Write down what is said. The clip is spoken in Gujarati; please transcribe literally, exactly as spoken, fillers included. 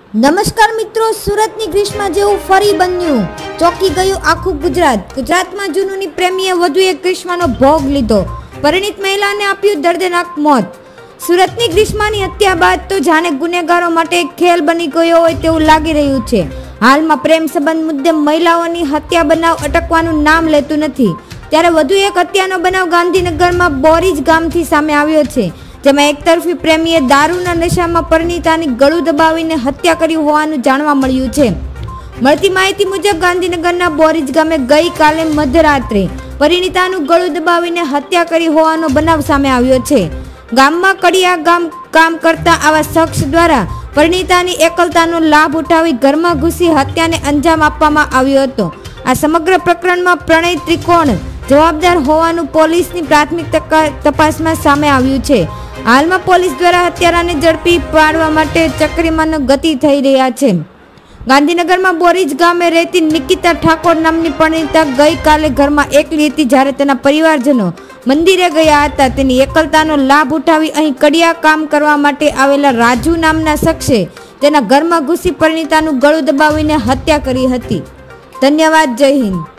નમસ્કાર મિત્રો, સુરતની ગ્રીષ્મા જેવું ફરી બન્યું. ચોંકી ગયું આખું ગુજરાત. ગુજરાતમાં જુનુની પ્રેમીએ વધુ એક ગ્રીષ્માનો ભોગ લીધો. પરિણીત મહિલાને આપ્યું દર્દનાક મોત. સુરતની ગ્રીષ્માની હત્યા બાદ તો જાણે ગુનેગારો માટે એક ખેલ બની ગયો હોય તેવું લાગી રહ્યું છે. હાલમાં પ્રેમ સંબંધ મુદ્દે મહિલાઓની હત્યા બનાવ અટકવાનું નામ લેતું નથી. ત્યારે વધુ એક હત્યાનો બનાવ ગાંધીનગરમાં બોરીજ ગામથી સામે આવ્યો છે, જેમાં એક તરફી પ્રેમીએ દારૂના નશામાં પરિણીતાની ગળું દબાવીને હત્યા કરી હોવાનું જાણવા મળ્યું છે. મળતી માહિતી મુજબ ગાંધીનગરના બોરીજ ગામે ગઈકાલે મધરાત્રે પરિણીતાનું ગળું દબાવીને હત્યા કરી હોવાનો બનાવ સામે આવ્યો છે. ગામમાં કડિયા ગામ કામ કરતા આવા શખ્સ દ્વારા પરિણીતાની એકલતાનો લાભ ઉઠાવી ઘરમાં ઘૂસી હત્યાને અંજામ આપવામાં આવ્યો હતો. આ સમગ્ર પ્રકરણમાં પ્રણય ત્રિકોણ જવાબદાર હોવાનું પોલીસની પ્રાથમિક તપાસમાં સામે આવ્યું છે. હાલમાં પોલીસ દ્વારા હત્યારાને ઝડપી પાડવા માટે ચક્રીમાનો ગતિ થઈ રહ્યા છે. ગાંધીનગરમાં બોરીજ ગામે રહેતી નિકિતા ઠાકોર નામની પરિણીતા ગઈકાલે ઘરમાં એકલી હતી, જ્યારે તેના પરિવારજનો મંદિરે ગયા હતા. તેની એકલતાનો લાભ ઉઠાવી અહીં કડિયા કામ કરવા માટે આવેલા રાજુ નામના શખ્સે તેના ઘરમાં ઘૂસી પરિણીતાનું ગળું દબાવીને હત્યા કરી હતી. ધન્યવાદ. જય હિન્દ.